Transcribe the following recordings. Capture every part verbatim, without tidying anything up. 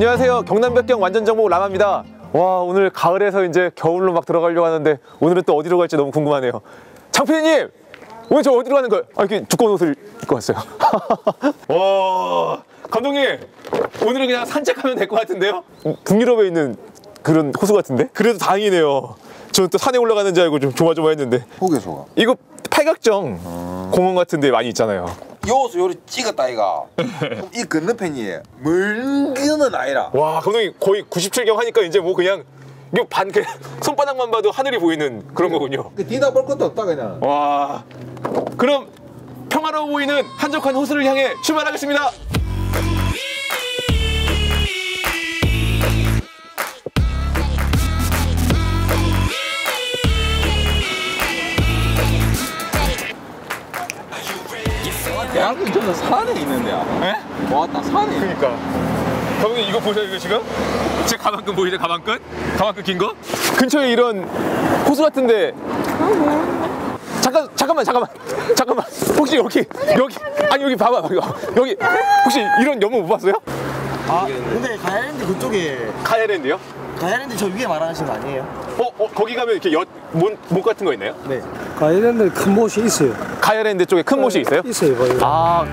안녕하세요. 경남백경 완전정복 라마입니다. 와, 오늘 가을에서 이제 겨울로 막 들어가려고 하는데 오늘은 또 어디로 갈지 너무 궁금하네요. 장피디님! 오늘 저 어디로 가는 거예요? 아, 이렇게 두꺼운 옷을 입고 왔어요. 와, 감독님! 오늘은 그냥 산책하면 될 것 같은데요? 북유럽에 있는 그런 호수 같은데? 그래도 다행이네요. 저는 또 산에 올라가는 줄 알고 좀 조마조마했는데. 호계소가 이거 팔각정 음... 공원 같은 데 많이 있잖아요. 요수 요리 찍었다 이가. 이 건너편이 멀기는 아니라. 와, 감독님 거의 구십칠 경 하니까 이제 뭐 그냥 요 반 그 손바닥만 봐도 하늘이 보이는 그런 거군요. 그 뒤다 볼 것도 없다 그냥. 와, 그럼 평화로워 보이는 한적한 호수를 향해 출발하겠습니다. 대학교 저는 산에 있는데요. 네? 왔다 산에. 그러니까. 감독님 이거 보세요, 이거 지금? 제 가방끈 보이죠? 가방끈? 가방끈 긴 거? 근처에 이런 호수 같은데. 잠깐, 잠깐만, 잠깐만, 잠깐만. 혹시 여기, 여기, 아니 여기 봐봐, 여기 혹시 이런 연못 못 봤어요? 아, 근데 가야랜드 그쪽에. 가야랜드요? 가야랜드 저 위에 말하시는 거 아니에요? 어, 어 거기 가면 이렇게 엿, 못, 못 같은 거 있나요? 네. 가야랜드 큰 못이 있어요. 가야랜드 쪽에 큰 못이 있어요? 있어요, 거기. 아.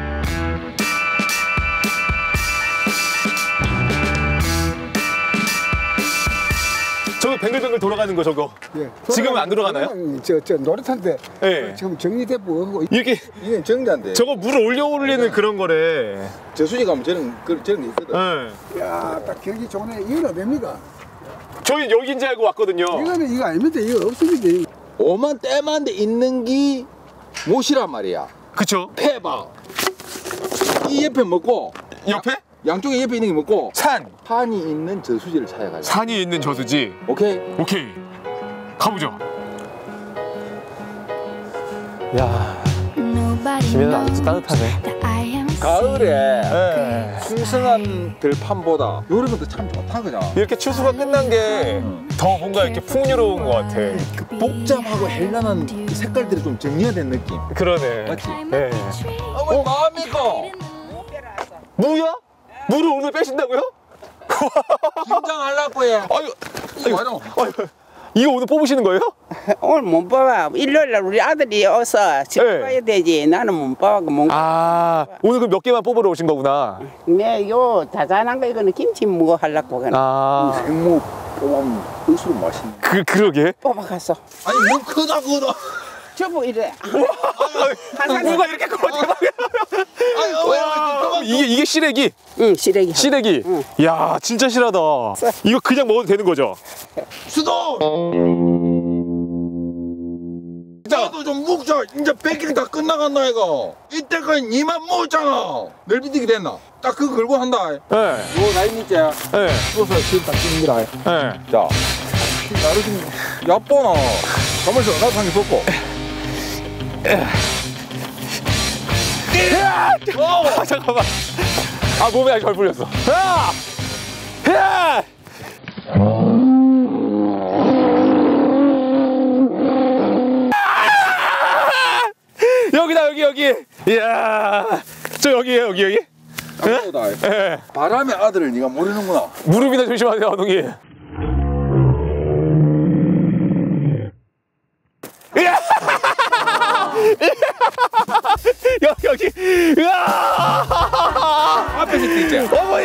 저거 뱅글뱅글 돌아가는 거 저거. 예. 지금은 안 돌아가나요? 저, 저 노릇할 때 네. 지금 정리되고 이렇게 이게 정자인데. 저거 물을 올려 올리는 그런 거래. 저수지 가면 저런 그 저런 게 있거든. 네. 야, 딱 경기 좋네. 이건 어딥니까? 저희 여기인 줄 알고 왔거든요. 이거는 이거 아닙니다. 이거 없습니다. 오만 때만 데 있는 게 못이란 말이야. 그쵸? 패봐. 이 옆에 먹고 옆에? 양쪽에 옆에 있는 게 먹고 산! 산이 있는 저수지를 찾아가자. 산이 있는 저수지. 오케이? 오케이. 가보죠. 야, 김해는 아주 따뜻하네. 가을에 네. 풍성한 들판보다 여름은 참 좋다 그냥. 이렇게 추수가 끝난 게 더 뭔가 이렇게 풍요로운 것 같아. 복잡하고 헬란한 색깔들이 좀 정리된 느낌. 그러네. 맞지? 네. 어머 마음이고. 무야? 무를 오늘 빼신다고요? 김장하려고 해. 아유, 아유, 아유, 이거 오늘 뽑으시는 거예요? 오늘 못 뽑아. 일요일 날 우리 아들이 어서 집 네. 가야 되지. 나는 못 뽑아. 못 아, 오늘 그 몇 개만 뽑으러 오신 거구나. 네, 요 자잘한 거 이거는 김치 무고 하려고 그냥 아, 생무 뽑으면 의수로 맛있네. 그 그러게. 뽑아갔어. 아니 뭐 크다 크다. 저보 이래. 무가 이렇게 커. 아니 어머 이게 이게 시래기. 응, 시래기. 시래기. 응. 야, 진짜 실하다. 이거 그냥 먹어도 되는 거죠? 수도. 나도 좀 묵자. 이제 백일 다 끝나간다 이거. 이때까지 니만 먹었잖아. 널비디기 됐나? 딱 그거 걸고 한다. 네. 요 나이 밑에 네. 수어서 지금 딱 찍는 거라. 네. 자, 나를 좀 얕보나. 가만있어. 나도 한개 쏟고. 아, 잠깐만. 아, 몸에 아직 덜 풀렸어. 야! 야! 여기다, 여기, 여기. 이야. 저 여기에요, 여기, 여기. 네? 예. 바람의 아들을 네가 모르는구나. 무릎이나 조심하세요, 감독님. 이야! 여기, 여기. 으아! 앞에서 뛰지. 어머니!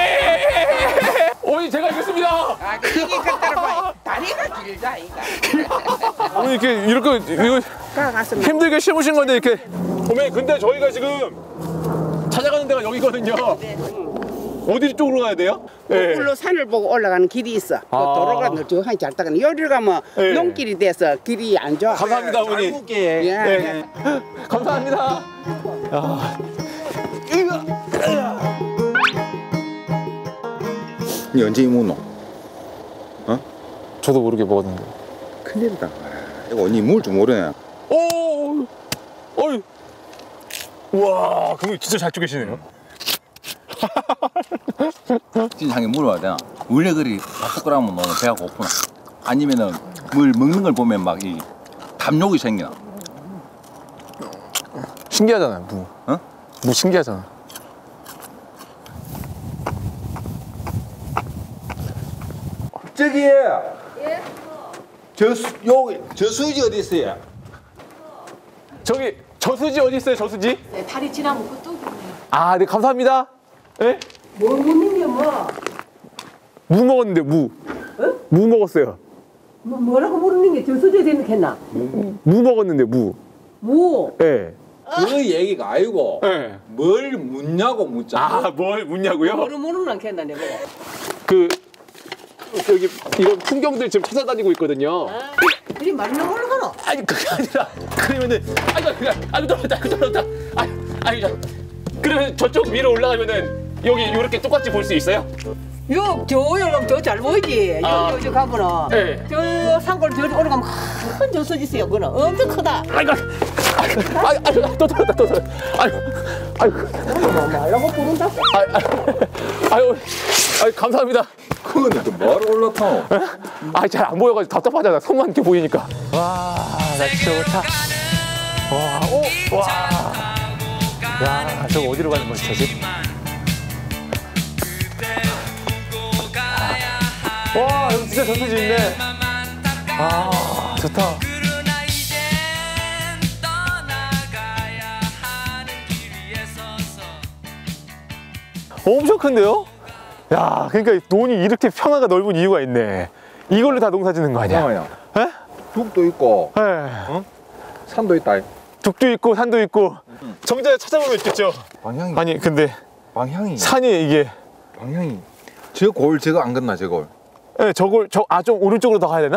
어머니, 제가 이겼습니다. 아, 그게 끝따라 봐. 다리가 길다 이거. 어머니, 이렇게, 이렇게, 이거 가서 힘들게 심으신 건데, 이렇게. 어머니, 근데 저희가 지금 찾아가는 데가 여기거든요. 어디 쪽으로 가야 돼요? 네. 물로 산을 보고 올라가는 길이 있어. 그 아. 도로가 널찍하게 잘 따가는. 여기를 가면 네. 농길이 돼서 길이 안 좋아. 감사합니다, 어머니. 예. 네. 감사합니다. 야. 니 언제 이모노? 어? 저도 모르게 먹었는데. 큰일이다. 이거 니 물 좀 모르네. 오, 어이. 와, 그거 진짜 잘 쪼개시네요. 진짜 한개 물어봐야 되나? 원래 그리 바쁘거라면 너는 배가 고프나? 아니면은 물 먹는 걸 보면 막 이 담욕이 생기나? 신기하잖아요, 무. 어? 무 신기하잖아. 저기 예? 저수 여기 저수지 어디 있어요? 저기 저수지 어디 있어요? 저수지? 네, 다리 지나먹고 또 그러네요. 아, 네 감사합니다. 예? 뭐 먹는 게 뭐? 무 먹었는데 무. 어? 무 먹었어요. 뭐 뭐라고 모르는 게 저수지에 되겠나? 무 먹었는데 무. 뭐? 예. 그 얘기가 아니고 예. 뭘 묻냐고 묻잖아. 아, 뭘 묻냐고요? 뭐를 모르는 않겠나 내가. 그 여기 이런 풍경들 지금 찾아다니고 있거든요. 이 말로 모르거나. 아니 그게 아니라 그러면은 아이고 그냥 아이고 떨어졌다 아이고 떨어졌다 아이 아이 자 그러면 저쪽 위로 올라가면은 여기 이렇게 똑같이 볼 수 있어요? 요, 저, 여기 저잘 보이지? 아. 요, 저, 저 가보나. 네. 저 산골 저 올라가면 큰 저수지 있어요, 그거는. 엄청 크다. 아이고 아이고 아이고 아이고 또 떨어졌다 또 떨어졌다 아이고 아이고 뭐 말라고 부른다고? 아이고 아이고 아이고 감사합니다. 그거는 또 뭐하러 올라타노? 아 잘 안 보여가지고 답답하잖아. 손만 이렇게 보이니까. 와, 나 진짜 좋다. 와, 오, 와. 야, 저거 어디로 가는 거지, 저지? 와, 여기 진짜 저수지 있네. 아, 좋다. 엄청 큰데요? 야, 그러니까 논이 이렇게 평화가 넓은 이유가 있네. 이걸로 다 농사 짓는 거 아니야? 잠깐만요. 에? 북도 있고 에. 산도 있다. 북도 있고 산도 있고 정자 찾아보면 있겠죠. 방향이 아니 근데 방향이 산이 이게 방향이 저 골 저거 안 건나 저 골. 예, 저걸 저 아 좀 오른쪽으로 더 가야 되나?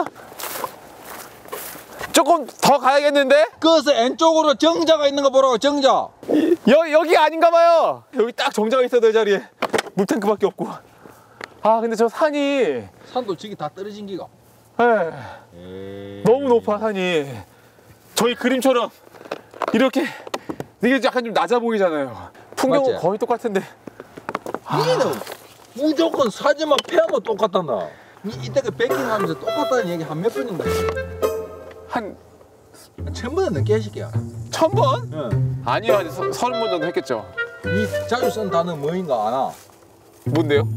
조금 더 가야겠는데? 그래서 왼쪽으로 정자가 있는 거 보라고 정자. 여 여기 아닌가 봐요. 여기 딱 정자가 있어야 될 자리에 물탱크밖에 없고. 아 근데 저 산이 산도 저기 다 떨어진 기가. 예, 너무 높아 산이. 저희 그림처럼 이렇게 이게 약간 좀 낮아 보이잖아요. 풍경은 맞지? 거의 똑같은데. 니는 무조건 사진만 패하면 똑같단다. 니 이때가 베킹하면서 똑같다는 얘기 한 몇 번인가 했어. 한 천 번은 넘게 해줄게요. 천 번? 응. 아니요, 한 서- 서른 번 정도 했겠죠. 니 자주 쓴 단어 뭐인가 아나? 뭔데요?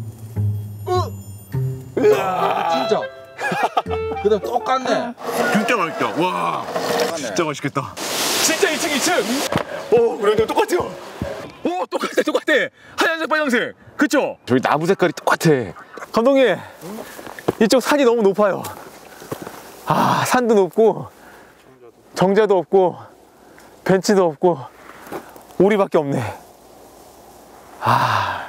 진짜. 그다음 똑같네. 진짜 맛있다. 와, 진짜 맛있겠다. 진짜 이 층, 이 층. 오, 그래도 똑같아요. 오, 똑같아, 똑같아. 하얀색, 빨간색. 그쵸? 저기 나무 색깔이 똑같아. 감독님, 이쪽 산이 너무 높아요. 아, 산도 높고, 정자도 없고, 벤치도 없고, 오리밖에 없네. 아.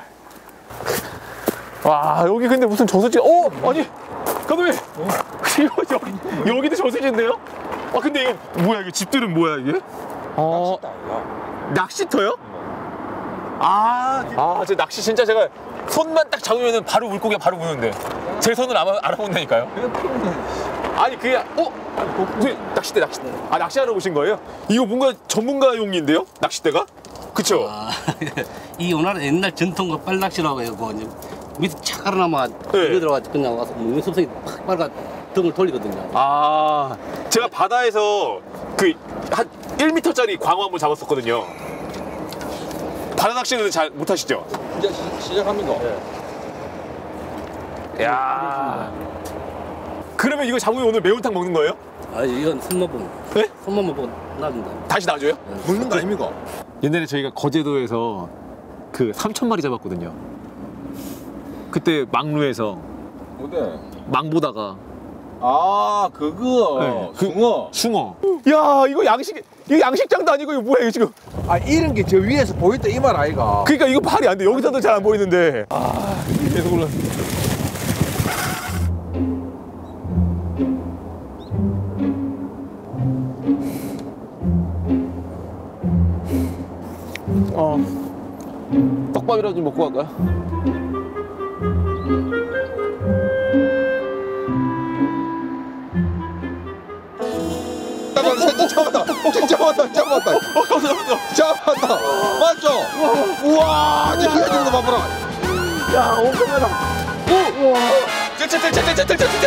와, 여기 근데 무슨 저수지, 오! 아니, 감독님! 이거 여기, 여기도 저수지인데요? 아, 근데 이거 뭐야, 이게 집들은 뭐야, 이게? 어, 낚시터요? 아, 아, 저 낚시 진짜 제가 손만 딱 잡으면 바로 물고기가 바로 무는데 제 손을 알아, 알아본다니까요? 아니, 그게, 어? 그 낚싯대, 낚싯대. 아, 낚시하러 오신 거예요? 이거 뭔가 전문가용인데요? 낚싯대가? 그쵸? 아, 이 오나라 옛날 전통 그 빨낚시라고 해요. 그 밑에 착 깔아놔만 네. 이거 들어가서 그냥 와서 물 습성이 팍 빨가 등을 돌리거든요. 아, 제가 바다에서 그 한 일 미터짜리 광어 한번 잡았었거든요. 바다 낚시는 잘 못하시죠? 이제 시, 시작합니다. 야. 그러면 이거 잡으면 오늘 매운탕 먹는 거예요? 아, 이건 손만 보면. 네? 손만 보고 놔준다. 다시 놔줘요? 먹는 거 아닙니까? 옛날에 저희가 거제도에서 그 삼천 마리 잡았거든요. 그때 망루에서 어때? 망 보다가 아 그거 네, 그- 숭어. 숭어. 야, 이거 양식 이거 양식장도 아니고 이거 뭐야 이거 지금? 아 이런 게 저 위에서 보일 때 이 말 아이가. 그러니까 이거 말이 안 돼. 여기서도 잘 안 보이는데. 아, 계속 올라. 어, 떡밥이라도 좀 먹고 갈까요? 잡았다, 잡았다, 잡았다, 잡았다, 어, 감사합니다. 잡았다. 맞죠? 우와, 저 기어지는 거 봐봐라. 야, 엄청나다. 오, 우와. целцелцелцелцелцелцел.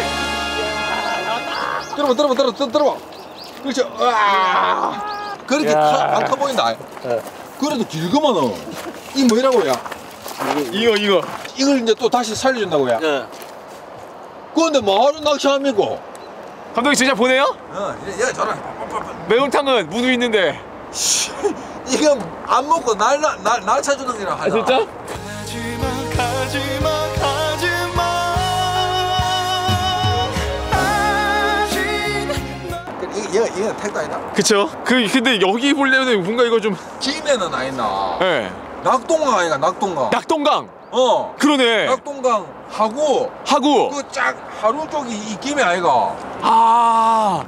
들어봐, 들어봐, 들어봐, 들어봐, 들어봐. 그렇죠. 와, 그렇게 야. 안 커 보인다. 그래도 길구만은. 이 뭐라고요? 이거 이거. 이걸 이제 또 다시 살려준다고요? 예. 근데 뭐하러 낚시합니까? 감독님 진짜 보내요? 어, 얘, 얘 저랑 매운탕은 무도 있는데. 이거 안 먹고 날날 찾주는 게라 하자. 아, 진짜? 얘가 얘가 택도 아니다. 그쵸? 그 근데 여기 보려면 뭔가 이거 좀. 김해는 아니나. 예. 낙동강 아이가 낙동강. 낙동강. 어. 그러네. 낙동강 하고 하고. 그 쫙 하루 쪽이 이 김해 아이가. 아.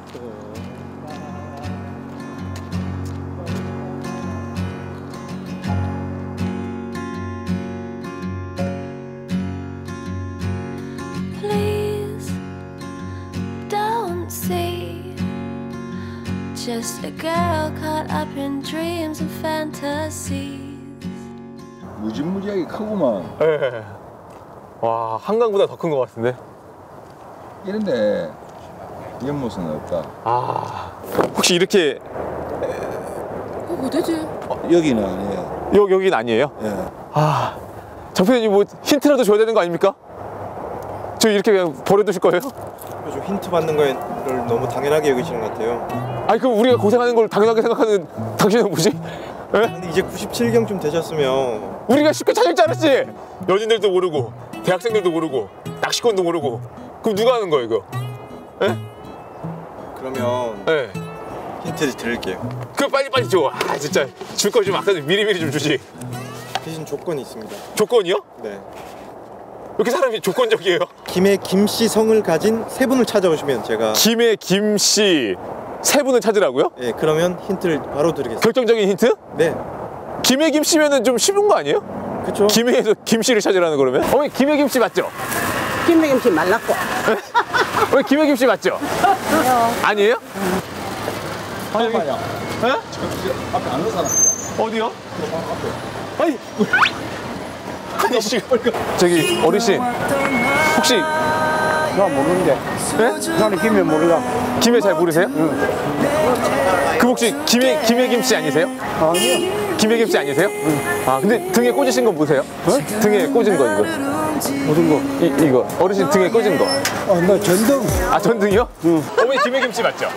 Please don't see just a girl caught up in dreams and fantasies. 무지무지하게 크구만. 예. 와, 한강보다 더 큰 것 같은데. 이런데 연못은 없다. 아. 혹시 이렇게 여기는 아니에요. 여 여긴 아니에요? 예. 아. 장표님 뭐 힌트라도 줘야 되는 거 아닙니까? 저 이렇게 그냥 버려두실 거예요? 좀 힌트 받는 걸 너무 당연하게 여기시는 것 같아요. 아니 그럼 우리가 고생하는 걸 당연하게 생각하는 당신은 뭐지? 예? 근데 이제 구십칠 경쯤 되셨으면 우리가 쉽게 찾을 줄 알았지? 연인들도 모르고 대학생들도 모르고 낚시꾼도 모르고 그럼 누가 하는 거예요 이거? 예? 그러면 예. 힌트를 드릴게요. 그럼 빨리빨리 줘. 아 진짜 줄 거 좀 아까 미리미리 좀 주지. 대신 조건이 있습니다. 조건이요? 네. 왜 이렇게 사람이 조건적이에요? 김해 김씨 성을 가진 세 분을 찾아오시면 제가 김해 김씨 세 분을 찾으라고요? 예, 그러면 힌트를 바로 드리겠습니다. 결정적인 힌트? 네. 김해 김씨면은 좀 쉬운 거 아니에요? 그렇죠. 김해에서 김씨를 찾으라는 거라면? 어머니 김해 김씨 맞죠? 김매김치 말랐고. 왜 김해 김씨 맞죠? 아니에요? 잠깐만요. 예? 앞에 아는 사람. 어디요? 아니 아니 씨 저기 어르신 혹시 나 모르는데. 예? 나는 김에 모르다. 김해 잘 모르세요? 그 혹시 김해 김해 김씨 아니세요? 아니요. 김해 김씨 아니세요? 아 근데 등에 꽂으신 거 보세요? 등에 꽂은 거 이거 무슨 거? 이, 이거 어르신 등에 꽂은 거. 아, 나 전등. 아 전등이요? 응. 어머니 김해 김치 맞죠?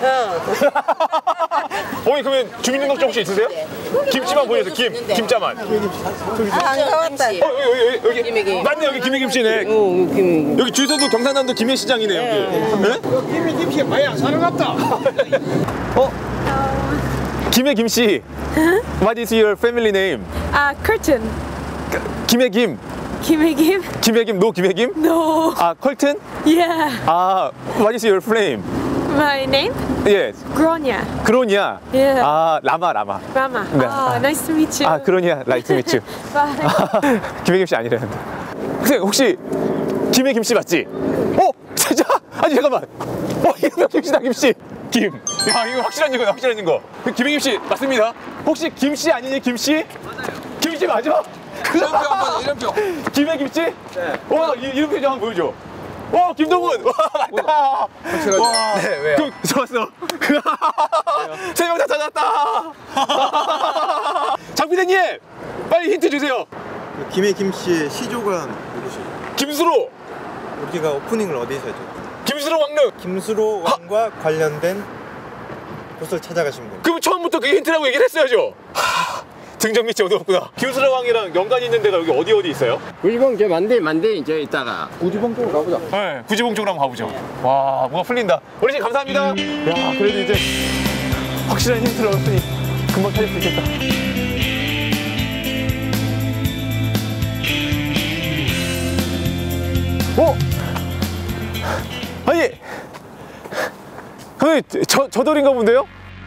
어머니 그러면 주민등록증 혹시 있으세요? 김치만 보여서 김 김자만. 아, 안 가왔다. 어 여기 여기 김해 여기 김. 맞네 여기 김해 김치네. 응, 김. 여기 주소도 경상남도 김해시장이네 여기. 네? 김에 김치에 마야 사러 갔다. 어? 김해 김씨. What is your family name? Uh, curtain. 김해 김. Kimmy Kim? 김해 김. 노 김해 김? No. 아 컬튼? Yeah. 아 What is your flame? My name? 예. Gronya. 그로니아. Yeah. 아 라마 라마. Rama. 네. Oh, nice to meet you. 아 그로니아 라이트 미츠. Bye. 김해 김씨 아니라는데. 선생님 혹시 김해 김씨 맞지? 어? 진짜? 아니 잠깐만. 어 이거 김씨다 김씨. 김. 야 이거 확실한 이거 확실한 이거. 김해 김씨 맞습니다. 혹시 김씨 아니니 김씨? 김씨 맞아? 이름표 한번 이름표. 김해 김씨? 네. 와 이- 이름표 좀 한번 보여줘. 와 김동훈. 와 맞다. 와. 네, 왜요? 그, 좋았어. 세 명 다 찾았다. 장 피디님 빨리 힌트 주세요. 그 김해 김씨의 시조가 누구시죠? 김수로. 우리가 오프닝을 어디서 했죠? 김수로 왕릉. 김수로 왕과 관련된 곳을 찾아가시면 됩니다. 그럼 처음부터 그게 힌트라고 얘기를 했어야죠. 하, 등정 밑이 어두웠구나. 김수로 왕이랑 연관이 있는 데가 여기 어디 어디 있어요? 구지봉 저 만대 만대 이제 있다가 구지봉 쪽으로 가보자. 네, 구지봉 쪽으로 한번 가보죠. 와, 뭐가 풀린다. 어르신 감사합니다. 야, 그래도 이제 확실한 힌트를 얻었으니 금방 찾을 수 있겠다. 어? 아니, 그 저 저돌인가 본데요?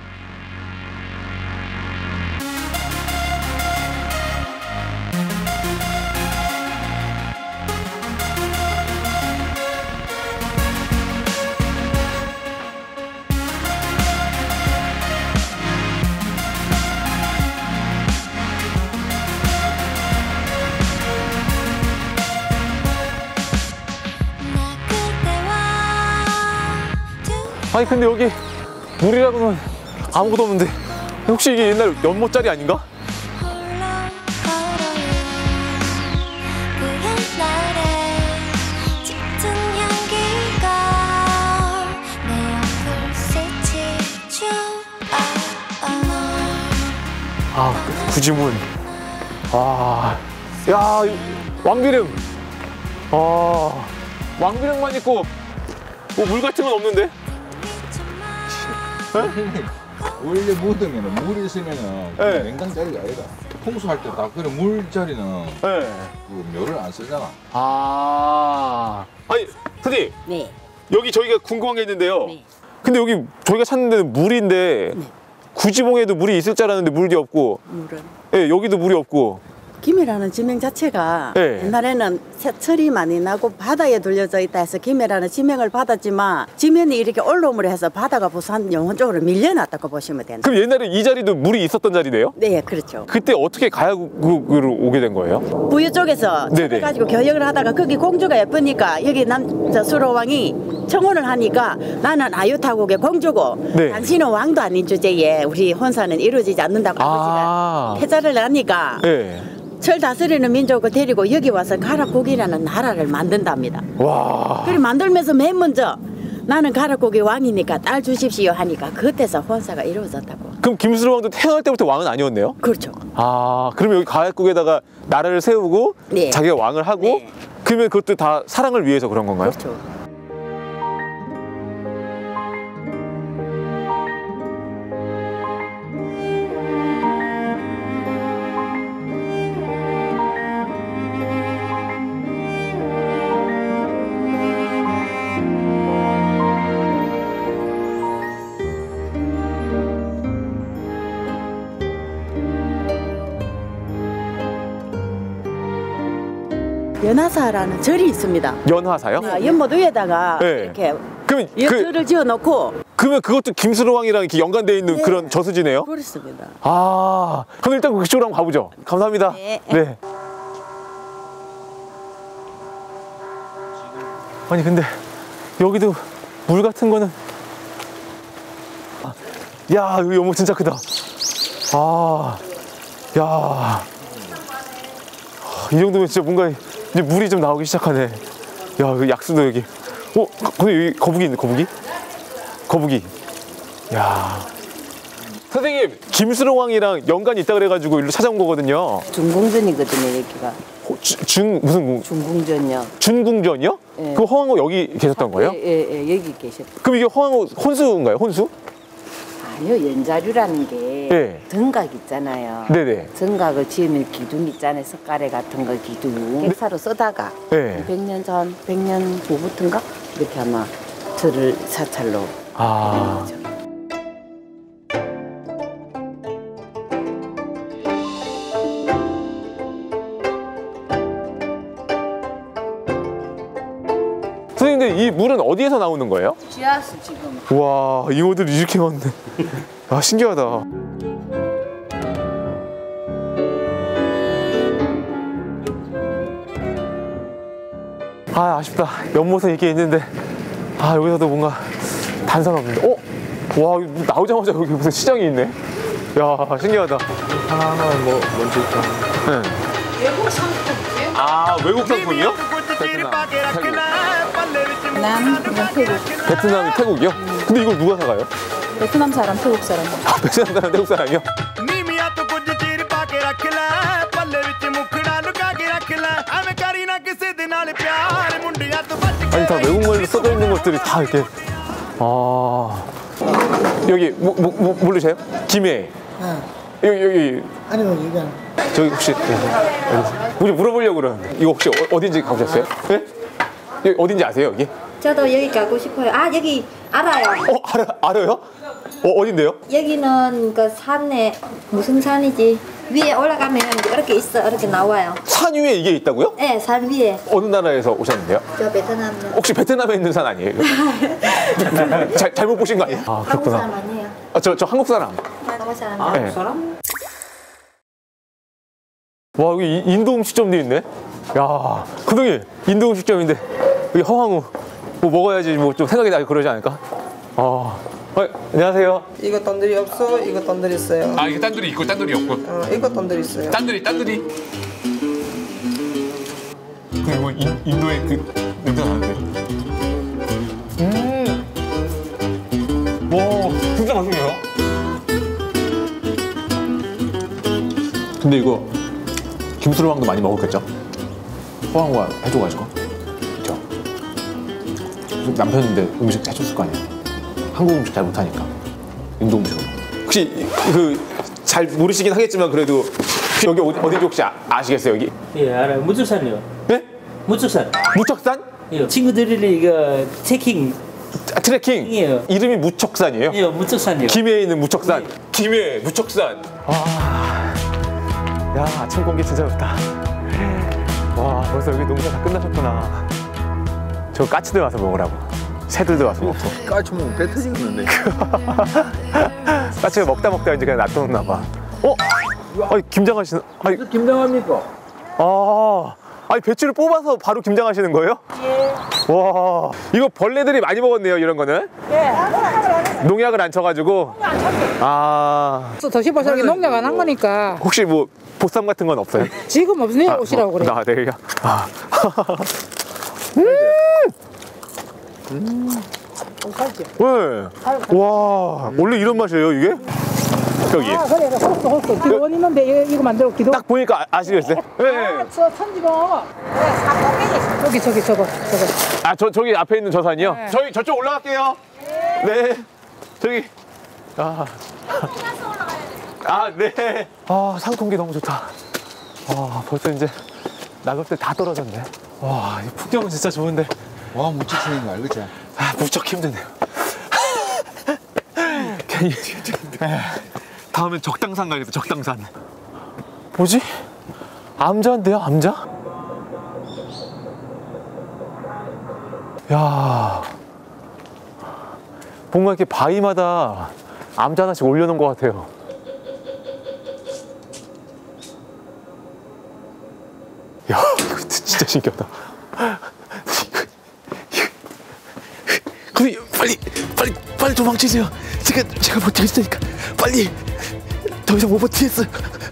아니 근데 여기 물이라고는 아무것도 없는데 혹시 이게 옛날 연못자리 아닌가? 그 옛날에 짙은 향기 아, 구지문. 아, 야, 왕비릉. 아, 왕비릉만 있고, 뭐 물 같은 건 없는데? 원래 묻으면 물이 있으면은 네. 냉장 자리가 아니다. 홍수할 때 다 그런 물 자리는 네. 그 묘를 안 쓰잖아. 아, 아니, 선생님. 네. 여기 저희가 궁금한 게 있는데요. 네. 근데 여기 저희가 찾는 데는 물인데, 네. 구지봉에도 물이 있을 줄 알았는데 물이 없고, 물은. 예, 여기도 물이 없고. 김해라는 지명 자체가 네. 옛날에는 철이 많이 나고 바다에 둘려져 있다 해서 김해라는 지명을 받았지만 지면이 이렇게 올라옴으로 해서 바다가 부산 영혼 쪽으로 밀려났다고 보시면 된다. 그럼 옛날에 이 자리도 물이 있었던 자리네요? 네, 그렇죠. 그때 어떻게 가야국으로 오게 된 거예요? 부유 쪽에서 네네. 가지고 교역을 하다가 거기 공주가 예쁘니까 여기 남 저 수로왕이 청혼을 하니까 나는 아유타국의 공주고 네. 당신은 왕도 아닌 주제에 우리 혼사는 이루어지지 않는다고 아. 아버지가 패자를 하니까 네. 철 다스리는 민족을 데리고 여기 와서 가락국이라는 나라를 만든답니다. 와. 그래 만들면서 맨 먼저 나는 가락국의 왕이니까 딸 주십시오 하니까 그때서 혼사가 이루어졌다고. 그럼 김수로왕도 태어날 때부터 왕은 아니었네요? 그렇죠. 아, 그러면 여기 가야국에다가 나라를 세우고 네. 자기가 왕을 하고 네. 그러면 그것도 다 사랑을 위해서 그런 건가요? 그렇죠. 연하사라는 절이 있습니다. 연화사요? 아, 연못 위에다가 네. 이렇게 그러면 그, 연절을 지어놓고 그러면 그것도 김수로왕이랑 이렇게 연관되어 있는 네. 그런 저수지네요? 그렇습니다. 아, 그럼 일단 그쪽으로 한번 가보죠. 감사합니다. 네. 네. 아니 근데 여기도 물 같은 거는 아, 야 여기 연못 진짜 크다. 아, 야, 이 정도면 진짜 뭔가 이제 물이 좀 나오기 시작하네. 야, 그 약수도 여기. 어, 근데 여기 거북이 있네, 거북이? 거북이. 야. 선생님, 김수로왕이랑 연관이 있다 그래가지고 일로 찾아온 거거든요. 중궁전이거든요, 여기가. 호, 주, 중 무슨 궁? 중궁전이요. 준궁전이요? 네. 그 허황호 여기 계셨던 거예요? 예, 예, 예, 여기 계셨죠. 그럼 이게 허황호 혼수인가요? 혼수? 아니요, 연자류라는 게 네. 등각 있잖아요. 네네. 등각을 지으면 기둥 있잖아요, 석가래 같은 거 기둥. 객사로 쓰다가 네. 백 년 전, 백 년 후부터인가? 이렇게 아마 절을 사찰로. 아. 선생님, 이 물은 어디에서 나오는 거예요? 지하수 지금. 와, 잉어들 이렇게 많네. 아, 신기하다. 아, 아쉽다. 연못은 이렇게 있는데, 아, 여기서도 뭔가 단서가 없는데. 어? 와, 이거 나오자마자 여기 무슨 시장이 있네. 야, 신기하다. 하나하나 뭐 뭔지 있다. 네. 외국 상품이요? 아, 외국 상품이요? 베트남, 태국. 남, 태국. 베트남이 태국이요? 근데 이걸 누가 사가요? 베트남 사람, 태국 사람. 아, 베트남 사람, 태국 사람이요? 아니, 다 외국말로 써져 있는 것들이 다 이렇게. 아. 여기, 뭐, 뭐, 뭐 모르세요? 김해. 여기, 여기. 아니면 이건 저기 혹시, 여기, 여기 물어보려고 그러는데. 이거 혹시 어, 어딘지 가보셨어요? 네? 여기 어딘지 아세요, 여기? 저도 여기 가고 싶어요. 아, 여기 알아요. 어, 알아, 알아요? 어, 어딘데요? 여기는 그 산에 무슨 산이지? 위에 올라가면 이렇게 있어, 이렇게 나와요. 산 위에 이게 있다고요? 네, 산 위에. 어느 나라에서 오셨는데요? 저 베트남요. 혹시 베트남에 있는 산 아니에요? 이거? 잘, 잘못 보신 거 아니에요? 아, 한국 사람 그렇구나. 아니에요. 아, 저, 저 한국 사람. 한국 사람. 아, 네. 와, 여기 이- 인도 음식점도 있네? 야, 감독님, 인도 음식점인데, 여기 허황우. 뭐 먹어야지 뭐 좀 생각이 나고 그러지 않을까? 아, 어, 안녕하세요. 이거 단둘이 없어, 이거 단둘이 있어요. 아, 이게 딴들이 있고 딴들이 없고. 어, 이거 단둘이 있어요. 딴들이, 딴들이. 그리고 인, 인도의 그 냄새 나는데. 음. 와, 진짜 맛있네요. 근데 이거 김수로왕도 많이 먹었겠죠? 호황과 해줘가지고. 그쵸? 남편인데 음식 해줬을 거 아니에요? 한국 음식 잘 못하니까. 인도 음식으로. 혹시 그 잘 모르시긴 하겠지만 그래도 혹시 여기 어디, 어딘지 혹시 아, 아시겠어요 여기? 예 알아요. 무척산이요. 네? 무척산. 무척산? 예. 친구들이 이거 트레킹. 아, 트레킹? 예. 이름이 무척산이에요? 예, 무척산이요. 김해에 있는 무척산. 예. 김해 무척산. 아, 야 아침 공기 진짜 좋다. 와 벌써 여기 농사 다 끝나셨구나. 저 까치들 와서 먹으라고. 새들도 와서 먹고. 까치 먹으면 배 터지겠는데. 까치가 먹다 먹다 이제 그냥 놔뒀나 봐. 어? 아니 김장하시는? 아니 김장합니까? 아, 아니 배추를 뽑아서 바로 김장하시는 거예요? 예. 와, 이거 벌레들이 많이 먹었네요 이런 거는. 예. 농약을 안 쳐가지고. 아. 도시보살기 농약 안 한 거니까. 혹시 뭐 보쌈 같은 건 없어요? 지금 없으니까 아, 오시라고 그래. 아, 네. 아. 음. 음. 네. 와, 원래 이런 맛이에요 이게? 여기. 아 그래, 홀수 홀수. 기원 있는데 이거, 이거 만들고 기도. 딱 보니까 아, 아시겠어요? 네. 아, 저 천지봉. 그래, 사포기. 저기 저기 저거 저거. 아, 저 저기 앞에 있는 저 산이요? 네. 저희 저쪽 올라갈게요. 네. 네. 저기. 아. 아, 네. 아, 산 공기 너무 좋다. 와, 벌써 이제 낙엽들 다 떨어졌네. 와, 이 풍경은 진짜 좋은데. 와 무척산인 거 알겠지? 아, 무척 힘드네요. 괜히. 다음엔 적당산 가야겠다, 적당산. 뭐지? 암자인데요, 암자? 야, 뭔가 이렇게 바위마다 암자 하나씩 올려놓은 것 같아요. 야, 이거 진짜 신기하다. 근데 빨리, 빨리, 빨리 도망치세요. 제가, 제가 버티겠으니까 빨리. 더 이상 못 버티겠어요.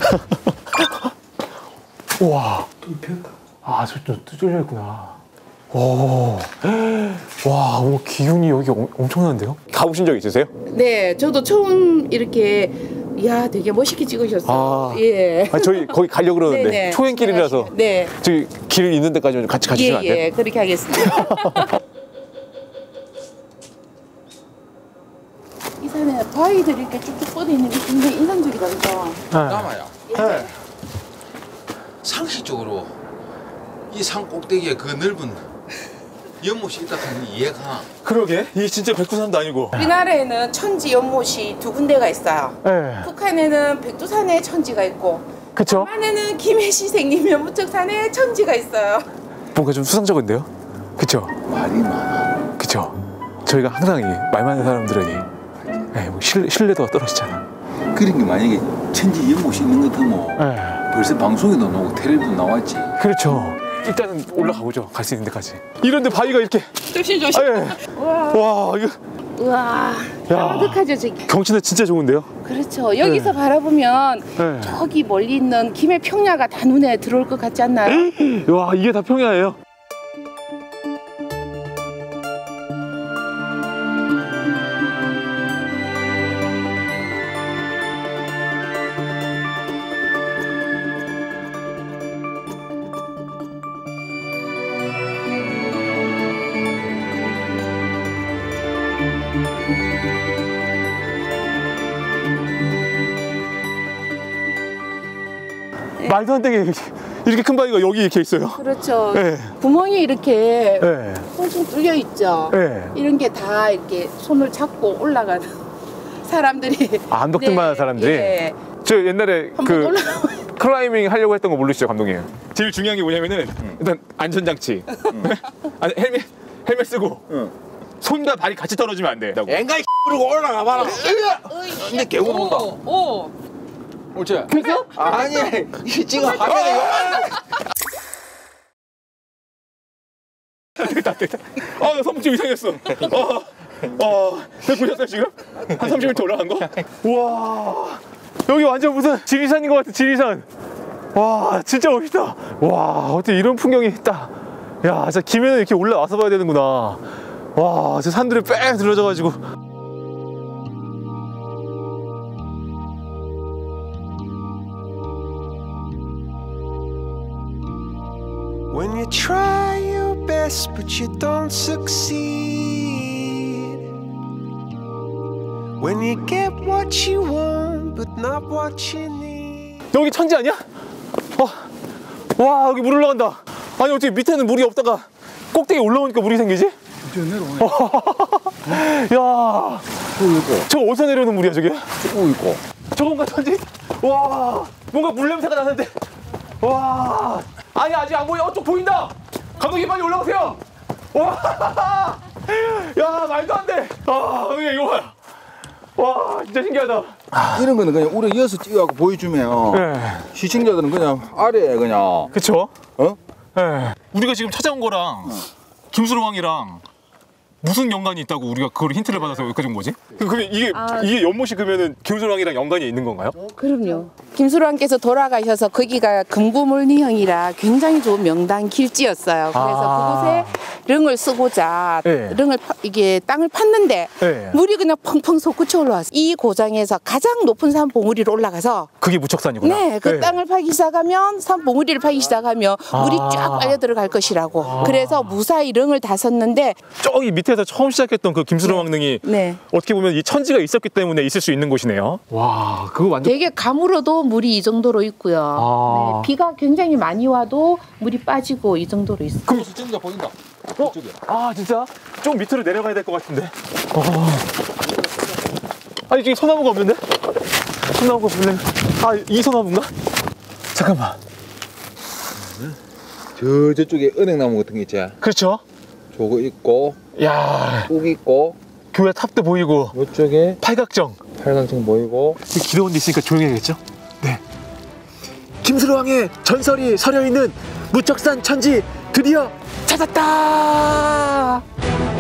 우와. 또 입혔다. 아, 저좀 뚫려 있구나. 오, 와, 뭐 기운이 여기 엄, 엄청난데요? 가보신 적 있으세요? 네, 저도 처음 이렇게 이야 되게 멋있게 찍으셨어요. 아, 예. 아니, 저희 거기 가려고 그러는데 네네. 초행길이라서 네. 저기 길 있는 데까지 같이 가주시면 안 돼요? 예, 예, 그렇게 하겠습니다. 이 산에 바위들이 이렇게 쭉쭉 뻗어 있는 게 굉장히 인상적이다, 그죠? 남아요. 네. 상식적으로 이 산 꼭대기에 그 넓은 연못이 있다 하는 이해가. 그러게, 이게 진짜 백두산도 아니고. 우리나라에는 천지 연못이 두 군데가 있어요. 네. 북한에는 백두산에 천지가 있고, 그쵸? 남한에는 김해시 생기면 무척산에 천지가 있어요. 뭔가 좀 수상쩍은데요? 그쵸? 말이 많아. 그쵸? 저희가 항상 이 말 많은 사람들은 네, 뭐 신, 신뢰도가 떨어지잖아. 그런 게 만약에 천지 연못이 있는 것 같으면 네. 벌써 방송에도 나오고 텔레비도 나왔지. 그렇죠. 일단은 올라가 보죠. 갈 수 있는 데까지. 이런데 바위가 이렇게. 조심 조심. 아, 예. 와, 이거. 우와. 어떡하죠 저기. 경치는 진짜 좋은데요? 그렇죠. 여기서 네. 바라보면 네. 저기 멀리 있는 김해 평야가 다 눈에 들어올 것 같지 않나요? 와, 이게 다 평야예요? 말도 안 되게 이렇게 큰 바위가 여기 이렇게 있어요. 그렇죠. 네. 구멍이 이렇게 네. 퐁퐁 뚫려 있죠. 네. 이런 게 다 이렇게 손을 잡고 올라가는 사람들이. 아, 암벽등반하는 네. 사람들이? 예. 저 옛날에 그 클라이밍 하려고 했던 거 모르시죠, 감독님? 제일 중요한 게 뭐냐면은 응. 일단 안전장치. 응. 아니, 헬멧, 헬멧 쓰고 응. 손과 발이 같이 떨어지면 안 돼. 엥가 이 그러고 올라가 봐라. 근데 개구 본다. 오. 옳지? 그래서? 아니, 이 지금 화면에 됐다, 됐다. 아, 나 손목 좀 이상했어. 어, 어, 보셨어요 지금? 한 삼십 미터 올라간 거? 우와, 여기 완전 무슨 지리산인 것 같아, 지리산. 와, 진짜 멋있다. 와, 어떻게 이런 풍경이 있다. 야, 진짜 김해는 이렇게 올라와서 봐야 되는구나. 와, 저 산들이 빽 들어져가지고. When you try your best but you don't succeed. When you get what you want but not what you need. 여기 천지 아니야? 와, 와 여기 물 올라간다. 아니 어떻게 밑에는 물이 없다가 꼭대기 올라오니까 물이 생기지? 저 내려오네. 야, 저거 어디서 내려오는 물이야 저게? 저거 있고. 저건가 천지? 와, 뭔가 물 냄새가 나는데. 와, 아니 아직 안 보여. 어, 쪽 보인다. 감독님 빨리 올라오세요. 와, 야 말도 안 돼. 아, 형님 이거 봐요. 와, 진짜 신기하다. 이런 거는 그냥 우리 이어서 찍어갖고 보여주면 네. 시청자들은 그냥 아래에 그냥. 그쵸? 어? 네. 우리가 지금 찾아온 거랑 어. 김수로왕이랑 무슨 연관이 있다고 우리가 그걸 힌트를 받아서 여기까지 온 거지? 그러면 이게 아. 이게 연못이 그러면은 김수로왕이랑 연관이 있는 건가요? 그럼요. 김수로왕께서 돌아가셔서 거기가 금고물리형이라 굉장히 좋은 명당 길지였어요. 그래서 아. 그곳에 릉을 쓰고자 네. 릉을 파, 이게 땅을 팠는데 네. 물이 그냥 펑펑 솟구쳐 올라왔어요. 이 고장에서 가장 높은 산 봉우리로 올라가서 그게 무척산이구나. 네, 그 땅을 파기 시작하면 산 봉우리를 파기 시작하면 물이 아. 쫙 빨려 들어갈 것이라고. 그래서 무사히 릉을 다 섰는데 저기 밑에서 처음 시작했던 그 김수로왕릉이 네. 어떻게 보면 이 천지가 있었기 때문에 있을 수 있는 곳이네요. 와, 그거 완전 되게 가물어도 물이 이 정도로 있고요. 아. 네, 비가 굉장히 많이 와도 물이 빠지고 이 정도로 있어요. 그럼 시청자 보인다. 어? 아 진짜? 좀 밑으로 내려가야 될 것 같은데. 어. 아니 저기 소나무가 없는데? 소나무가 없네. 아이 소나무인가? 잠깐만. 저 저쪽에 은행나무 같은 게 있지. 그렇죠. 저거 있고. 야. 뚝 있고. 교회 탑도 보이고. 이쪽에 팔각정. 팔각정 보이고. 기도원 있으니까 조용해야겠죠? 네. 김수로왕의 전설이 서려 있는 무척산 천지 드디어 찾았다.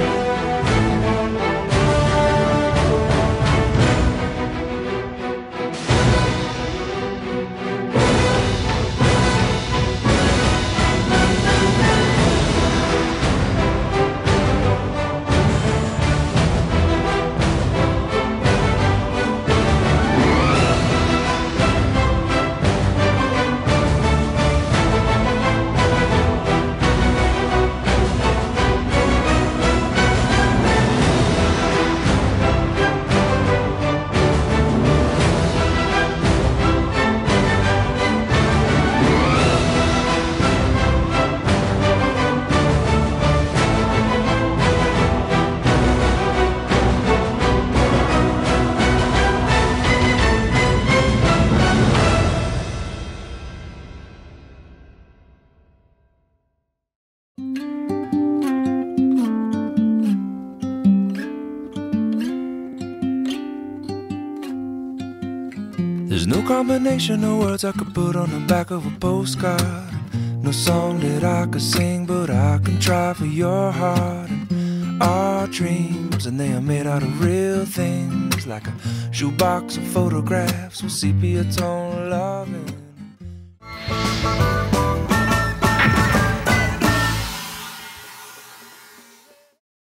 There's no combination of words I could put on the back of a postcard. No song that I could sing, but I can try for your heart. And our dreams, and they are made out of real things, like a shoebox of photographs with sepia tone loving.